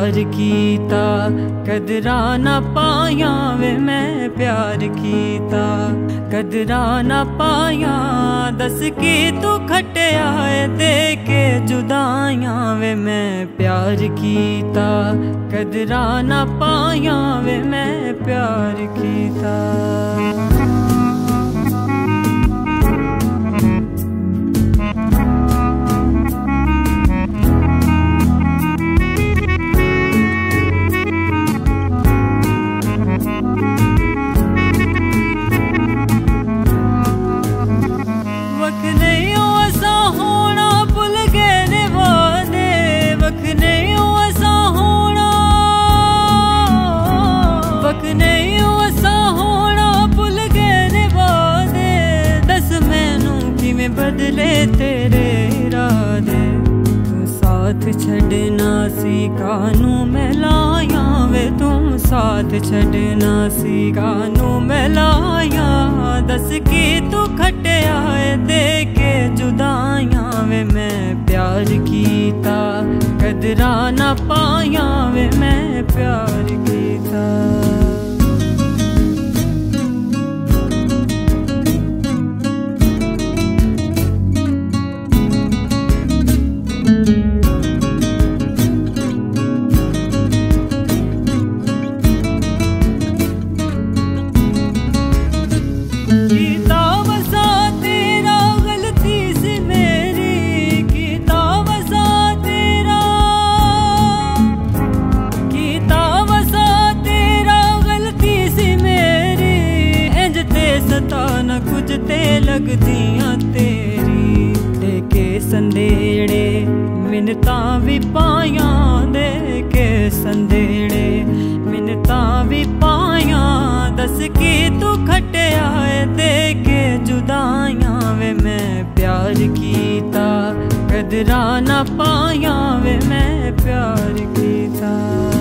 प्यार कीता, कदरा ना पाया वे मैं प्यार कीता, कदरा ना पाया। दस की तू खटिया दे के जुदाइयां वे मैं प्यार कीता, कदरा ना पाया वे मैं प्यार कीता। बदले तेरे इरादे, तू साथ छड़ना सी कानू मैं लाया वे, तुम साथ छड़ना सी कानू मैं लाया। दस की तू खटिया दे के जुदाइयां वे मैं प्यार कीता, कदरा ना पाया वे मैं प्यार कीता। न कुछ ते लगदियां तेरी दे के संदेड़े, मिन्नतां भी पाया दे के संदेड़े, मिन्नतां भी पाया। दस की तू खटिया दे के जुदाइयां वे मैं प्यार कीता, कदरा ना पाया वे मैं प्यार कीता।